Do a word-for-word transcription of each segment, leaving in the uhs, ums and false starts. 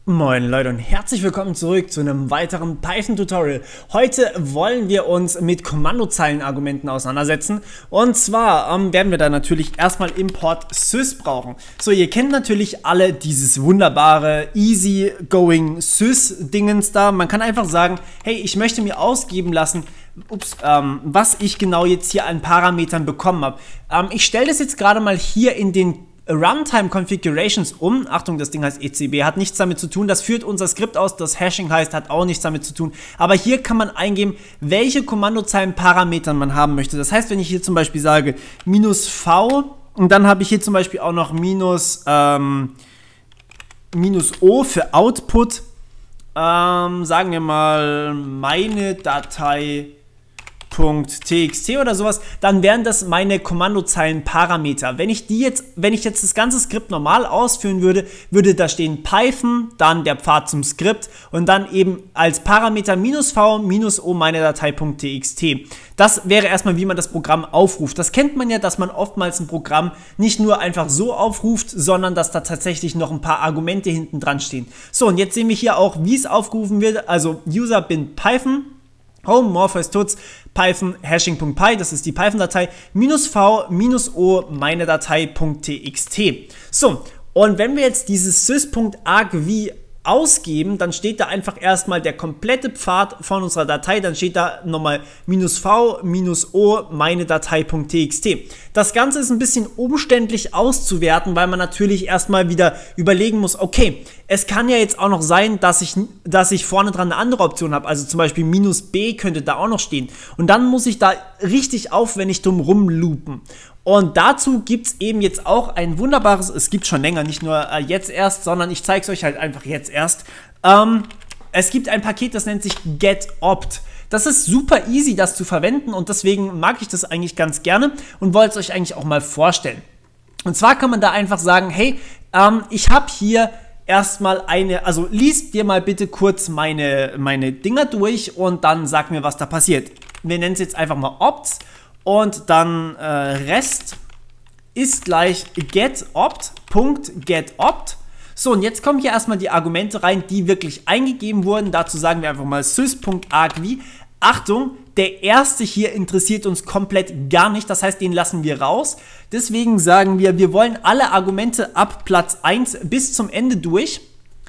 Moin Leute und herzlich willkommen zurück zu einem weiteren Python-Tutorial. Heute wollen wir uns mit Kommandozeilenargumenten auseinandersetzen. Und zwar ähm, werden wir da natürlich erstmal Import sys brauchen. So, ihr kennt natürlich alle dieses wunderbare easy-going sys-Dingens da. Man kann einfach sagen, hey, ich möchte mir ausgeben lassen, ups, ähm, was ich genau jetzt hier an Parametern bekommen habe. Ähm, ich stelle das jetzt gerade mal hier in den Runtime Configurations um. Achtung, das Ding heißt E C B, hat nichts damit zu tun. Das führt unser Skript aus, das Hashing heißt, hat auch nichts damit zu tun. Aber hier kann man eingeben, welche Kommandozeilenparameter man haben möchte. Das heißt, wenn ich hier zum Beispiel sage minus V und dann habe ich hier zum Beispiel auch noch minus, ähm, minus O für Output, ähm, sagen wir mal meine Datei .txt oder sowas, dann wären das meine Kommandozeilenparameter. Wenn ich die jetzt, wenn ich jetzt das ganze Skript normal ausführen würde, würde da stehen Python, dann der Pfad zum Skript und dann eben als Parameter minus v minus o meine Datei.txt. Das wäre erstmal, wie man das Programm aufruft. Das kennt man ja, dass man oftmals ein Programm nicht nur einfach so aufruft, sondern dass da tatsächlich noch ein paar Argumente hinten dran stehen. So, und jetzt sehen wir hier auch, wie es aufgerufen wird. Also user bin Python, home, morpheus, tuts, Python, hashing.py, das ist die Python-Datei, minus v, minus o, meine Datei.txt. So, und wenn wir jetzt dieses sys.argv ausgeben, dann steht da einfach erstmal der komplette Pfad von unserer Datei, dann steht da nochmal minus v, minus o, meine Datei.txt. Das Ganze ist ein bisschen umständlich auszuwerten, weil man natürlich erstmal wieder überlegen muss, okay, es kann ja jetzt auch noch sein, dass ich, dass ich vorne dran eine andere Option habe, also zum Beispiel minus b könnte da auch noch stehen. Und dann muss ich da richtig aufwendig drum rumloopen. Und dazu gibt es eben jetzt auch ein wunderbares, es gibt schon länger, nicht nur äh, jetzt erst, sondern ich zeige es euch halt einfach jetzt erst. Ähm, es gibt ein Paket, das nennt sich getopt. Das ist super easy, das zu verwenden und deswegen mag ich das eigentlich ganz gerne und wollte es euch eigentlich auch mal vorstellen. Und zwar kann man da einfach sagen, hey, ähm, ich habe hier erstmal eine, also liest dir mal bitte kurz meine, meine Dinger durch und dann sag mir, was da passiert. Wir nennen es jetzt einfach mal opts. Und dann äh, Rest ist gleich getopt.getopt. So, und jetzt kommen hier erstmal die Argumente rein, die wirklich eingegeben wurden. Dazu sagen wir einfach mal sys.argv. Achtung, der erste hier interessiert uns komplett gar nicht. Das heißt, den lassen wir raus. Deswegen sagen wir, wir wollen alle Argumente ab Platz eins bis zum Ende durch.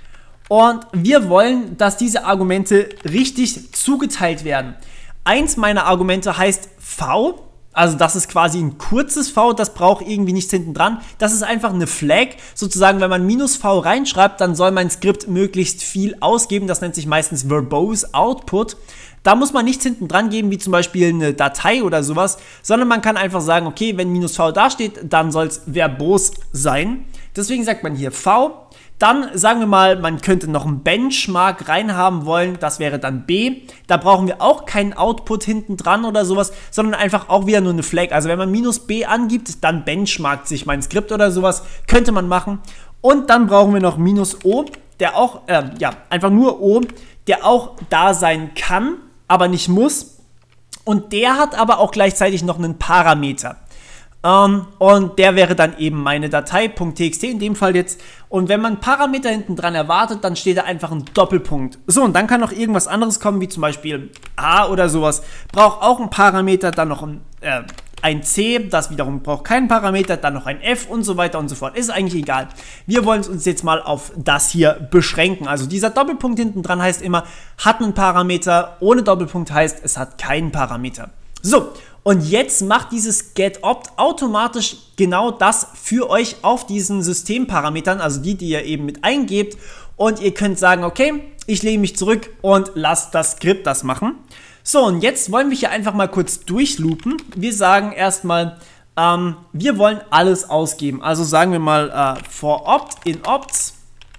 Und wir wollen, dass diese Argumente richtig zugeteilt werden. Eins meiner Argumente heißt V. Also das ist quasi ein kurzes V, das braucht irgendwie nichts hinten dran. Das ist einfach eine Flag, sozusagen, wenn man minus V reinschreibt, dann soll mein Skript möglichst viel ausgeben. Das nennt sich meistens verbose Output. Da muss man nichts hinten dran geben, wie zum Beispiel eine Datei oder sowas, sondern man kann einfach sagen, okay, wenn minus V da steht, dann soll es verbos sein. Deswegen sagt man hier V. Dann sagen wir mal, man könnte noch einen Benchmark reinhaben wollen, das wäre dann B. Da brauchen wir auch keinen Output hinten dran oder sowas, sondern einfach auch wieder nur eine Flag. Also wenn man minus B angibt, dann benchmarkt sich mein Skript oder sowas, könnte man machen. Und dann brauchen wir noch minus O, der auch, äh, ja, einfach nur O, der auch da sein kann, aber nicht muss. Und der hat aber auch gleichzeitig noch einen Parameter. Um, und der wäre dann eben meine Datei.txt in dem Fall jetzt. Und wenn man Parameter hinten dran erwartet, dann steht da einfach ein Doppelpunkt. So, und dann kann noch irgendwas anderes kommen, wie zum Beispiel A oder sowas. Braucht auch einen Parameter, dann noch ein, äh, ein C, das wiederum braucht keinen Parameter, dann noch ein F und so weiter und so fort. Ist eigentlich egal. Wir wollen uns jetzt mal auf das hier beschränken. Also dieser Doppelpunkt hinten dran heißt immer, hat einen Parameter. Ohne Doppelpunkt heißt, es hat keinen Parameter. So. Und jetzt macht dieses getopt automatisch genau das für euch auf diesen Systemparametern, also die, die ihr eben mit eingebt. Und ihr könnt sagen, okay, ich lehne mich zurück und lasst das Skript das machen. So, und jetzt wollen wir hier einfach mal kurz durchloopen. Wir sagen erstmal, ähm, wir wollen alles ausgeben. Also sagen wir mal äh, for opt in opts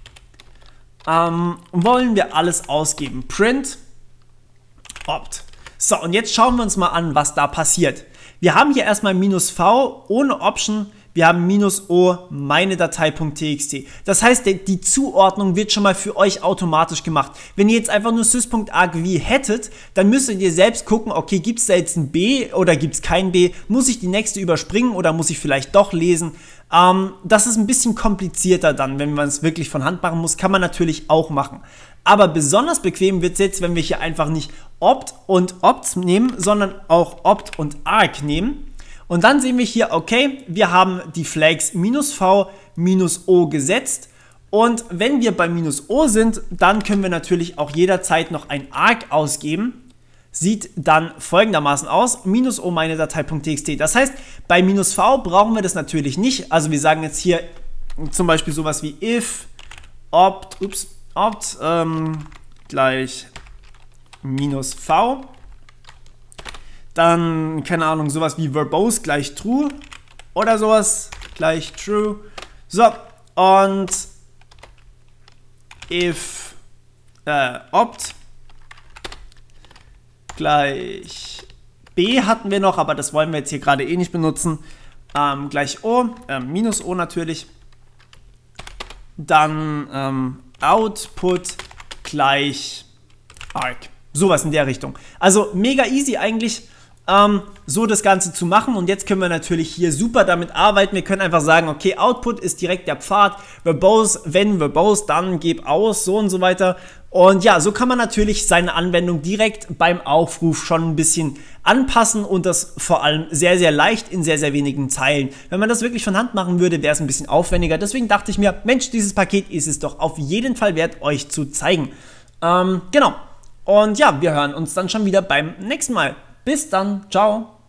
ähm, wollen wir alles ausgeben. Print opt. So, und jetzt schauen wir uns mal an, was da passiert. Wir haben hier erstmal minus V ohne Option, wir haben minus O, meine Datei.txt. Das heißt, die Zuordnung wird schon mal für euch automatisch gemacht. Wenn ihr jetzt einfach nur sys.argv hättet, dann müsstet ihr selbst gucken, okay, gibt es da jetzt ein B oder gibt es kein B? Muss ich die nächste überspringen oder muss ich vielleicht doch lesen? Ähm, das ist ein bisschen komplizierter dann, wenn man es wirklich von Hand machen muss, kann man natürlich auch machen. Aber besonders bequem wird es jetzt, wenn wir hier einfach nicht opt und opt nehmen, sondern auch opt und arg nehmen. Und dann sehen wir hier, okay, wir haben die Flags minus V, minus O gesetzt. Und wenn wir bei minus O sind, dann können wir natürlich auch jederzeit noch ein arg ausgeben. Sieht dann folgendermaßen aus, minus O meine Datei.txt. Das heißt, bei minus V brauchen wir das natürlich nicht. Also wir sagen jetzt hier zum Beispiel sowas wie if opt, ups, opt ähm, gleich minus V. Dann, keine Ahnung, sowas wie verbose gleich true oder sowas gleich true. So, und if äh, opt gleich B hatten wir noch, aber das wollen wir jetzt hier gerade eh nicht benutzen. Ähm, gleich O, äh, minus O natürlich. Dann ähm, Output gleich arg. Sowas in der Richtung. Also mega easy eigentlich, ähm, so das Ganze zu machen. Und jetzt können wir natürlich hier super damit arbeiten. Wir können einfach sagen, okay, Output ist direkt der Pfad. Verbose, wenn verbose, dann gib aus, so und so weiter. Und ja, so kann man natürlich seine Anwendung direkt beim Aufruf schon ein bisschen anpassen und das vor allem sehr, sehr leicht in sehr, sehr wenigen Zeilen. Wenn man das wirklich von Hand machen würde, wäre es ein bisschen aufwendiger. Deswegen dachte ich mir, Mensch, dieses Paket ist es doch auf jeden Fall wert, euch zu zeigen. Ähm, genau. Und ja, wir hören uns dann schon wieder beim nächsten Mal. Bis dann. Ciao.